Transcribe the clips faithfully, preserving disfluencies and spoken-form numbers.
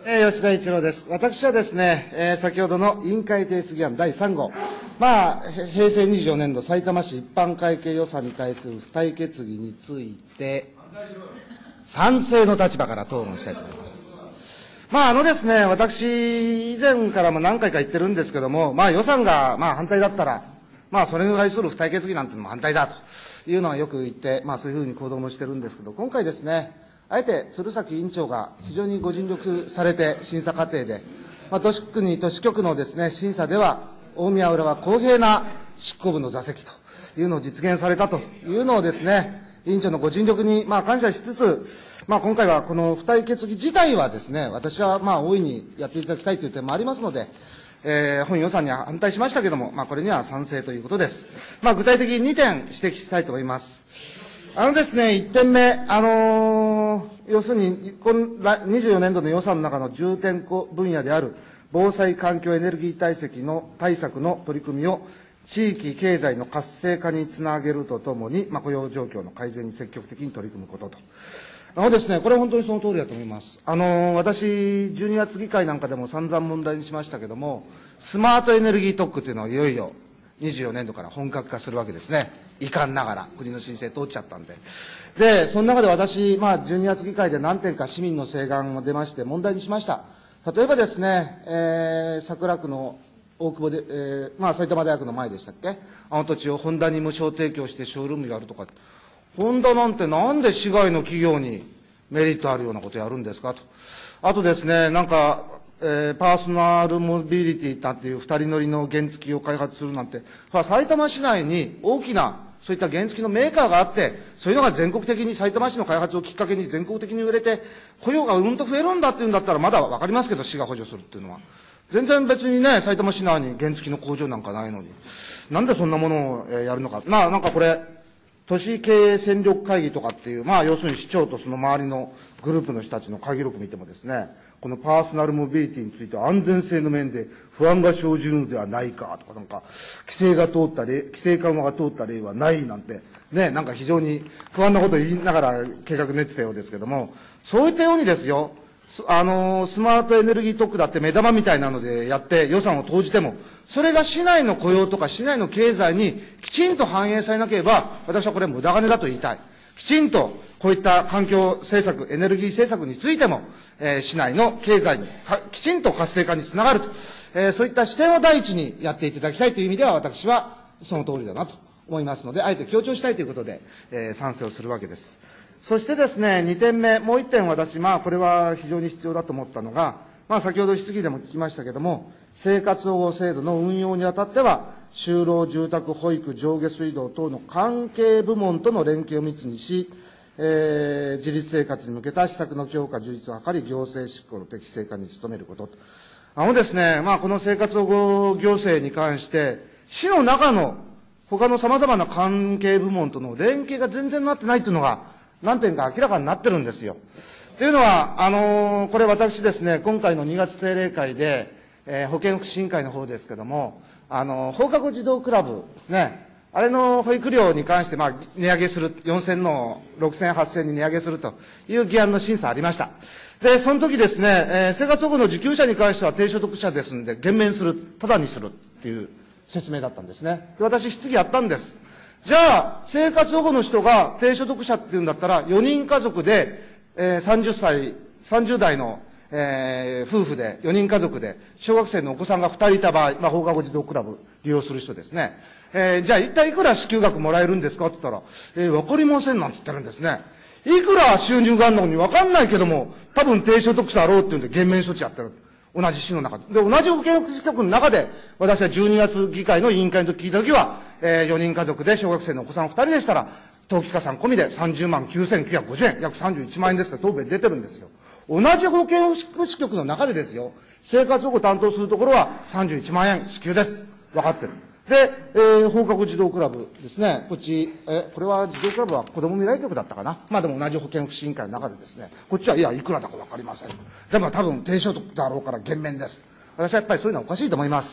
えー、吉田一郎です。私はですね、えー、先ほどの委員会提出議案だいさん号、まあ、平成にじゅうよねんどさいたま市一般会計予算に対する付帯決議について、賛成の立場から討論したいと思います。まあ、あのですね、私、以前からも何回か言ってるんですけども、まあ、予算が、まあ、反対だったら、まあ、それに対する付帯決議なんていうのも反対だというのはよく言って、まあ、そういうふうに行動もしてるんですけど、今回ですね、あえて鶴崎委員長が非常にご尽力されて、審査過程で、まあ、都市区に都市局のですね、審査では、大宮浦は公平な執行部の座席というのを実現されたというのをですね、委員長のご尽力に、まあ、感謝しつつ、まあ、今回はこの付帯決議自体はですね、私はまあ大いにやっていただきたいという点もありますので、えー、本予算には反対しましたけれども、まあ、これには賛成ということです。まあ、具体的ににてん指摘したいと思います。あのですね、いってんめ、あのー、要するに、にじゅうよねんどの予算の中の重点分野である防災環境エネルギー対策の対策の取り組みを地域経済の活性化につなげるとともに、まあ、雇用状況の改善に積極的に取り組むことと。あのですね、これは本当にその通りだと思います。あのー、私、じゅうにがつ議会なんかでも散々問題にしましたけれども、スマートエネルギー特区というのをいよいよにじゅうよねんどから本格化するわけですね。遺憾ながら、国の申請通っちゃったんで。で、その中で私、まあ、じゅうにがつ議会で何点か市民の請願も出まして問題にしました。例えばですね、えー、桜区の大久保で、えー、まあ、埼玉大学の前でしたっけ、あの土地をホンダに無償提供してショールームやるとか、ホンダなんてなんで市外の企業にメリットあるようなことやるんですかと。あとですね、なんか、えー、パーソナルモビリティなんていう二人乗りの原付を開発するなんて、埼玉市内に大きなそういった原付のメーカーがあって、そういうのが全国的に埼玉市の開発をきっかけに全国的に売れて、雇用がうんと増えるんだっていうんだったらまだわかりますけど、市が補助するっていうのは。全然別にね、埼玉市内に原付の工場なんかないのに。なんでそんなものをやるのか。まあなんかこれ、都市経営戦力会議とかっていう、まあ要するに市長とその周りのグループの人たちの会議録見てもですね、このパーソナルモビリティについては安全性の面で不安が生じるのではないかとか、なんか、規制が通った例、規制緩和が通った例はないなんて、ね、なんか非常に不安なことを言いながら計画練ってたようですけども、そういったようにですよ、あの、スマートエネルギー特区だって目玉みたいなのでやって予算を投じても、それが市内の雇用とか市内の経済にきちんと反映されなければ、私はこれ無駄金だと言いたい。きちんとこういった環境政策、エネルギー政策についても、えー、市内の経済にきちんと活性化につながると、えー、そういった視点を第一にやっていただきたいという意味では、私はその通りだなと思いますので、あえて強調したいということで、えー、賛成をするわけです。そしてですね、にてんめ、もういってん私、まあ、これは非常に必要だと思ったのが、まあ、先ほど質疑でも聞きましたけれども、生活保護制度の運用にあたっては、就労、住宅、保育、上下水道等の関係部門との連携を密にし、えー、自立生活に向けた施策の強化、充実を図り、行政執行の適正化に努めることと。あのですね、まあ、この生活保護行政に関して、市の中の他の様々な関係部門との連携が全然なってないというのが、何点か明らかになってるんですよ。というのは、あのー、これ私ですね、今回のにがつ定例会で、えー、保健福祉委員会の方ですけども、あのー、放課後児童クラブですね、あれの保育料に関して、まあ、値上げする、よんせんのろくせん、はっせんに値上げするという議案の審査ありました。で、その時ですね、えー、生活保護の受給者に関しては低所得者ですんで、減免する、ただにするっていう説明だったんですね。で、私、質疑やったんです。じゃあ、生活保護の人が低所得者っていうんだったら、よにん家族で、えー、さんじゅっさい、さんじゅう代の、えー、夫婦で、よにん家族で、小学生のお子さんがふたりいた場合、まあ、放課後児童クラブ利用する人ですね。えー、じゃあ、一体いくら支給額もらえるんですかって言ったら、えー、わかりませんなんて言ってるんですね。いくら収入があるのにわかんないけども、多分低所得者だろうっていうんで減免処置やってる。同じ市の中で。で、同じ保健福祉局の中で、私はじゅうにがつ議会の委員会の時聞いた時は、えー、よにん家族で小学生のお子さんふたりでしたら、当期加算込みでさんじゅうまんきゅうせんきゅうひゃくごじゅうえん、約さんじゅういちまん円ですって答弁出てるんですよ。同じ保健福祉局の中でですよ、生活保護担当するところはさんじゅういちまん円支給です。分かってる。で、えー、放課後児童クラブですね、こっち、え、これは児童クラブは子ども未来局だったかな。まあでも同じ保健福祉委員会の中でですね、こっちはいや、いくらだか分かりません。でも多分低所得だろうから減免です。私はやっぱりそういうのはおかしいと思います。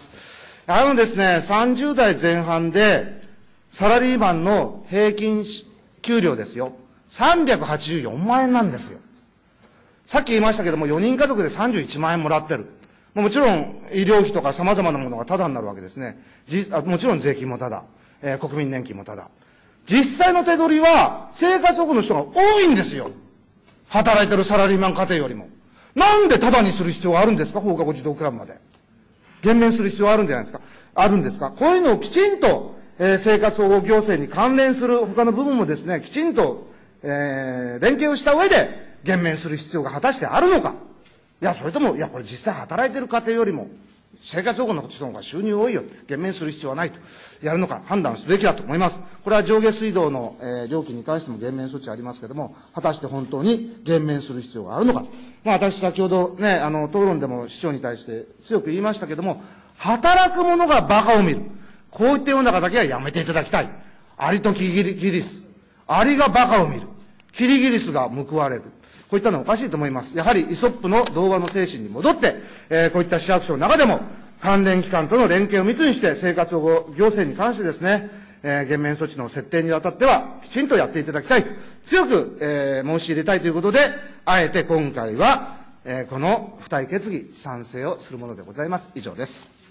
あのですね、さんじゅう代前半で、サラリーマンの平均給料ですよ。さんびゃくはちじゅうよんまん円なんですよ。 さっき言いましたけども、よにん家族でさんじゅういちまんえんもらってる。もちろん、医療費とか様々なものがタダになるわけですね。じあもちろん税金もタダ、えー、国民年金もタダ。実際の手取りは、生活保護の人が多いんですよ。働いてるサラリーマン家庭よりも。なんでタダにする必要があるんですか、放課後児童クラブまで。減免する必要があるんじゃないですか。あるんですか。こういうのをきちんと、えー、生活保護行政に関連する他の部分もですね、きちんと、えー、連携をした上で、減免する必要が果たしてあるのか。いや、それとも、いや、これ実際働いてる家庭よりも、生活保護の人の方が収入多いよ。減免する必要はないと。やるのか判断すべきだと思います。これは上下水道の、えー、料金に関しても減免措置ありますけれども、果たして本当に減免する必要があるのか。まあ私先ほどね、あの、討論でも市長に対して強く言いましたけれども、働く者が馬鹿を見る。こういった世の中だけはやめていただきたい。アリとキリギリス。アリが馬鹿を見る。キリギリスが報われる。こういったのはおかしいと思います。やはりイソップの童話の精神に戻って、えー、こういった市役所の中でも、関連機関との連携を密にして、生活保護行政に関してですね、えー、減免措置の設定にあたっては、きちんとやっていただきたいと、強く、えー、申し入れたいということで、あえて今回は、えー、この付帯決議、賛成をするものでございます。以上です。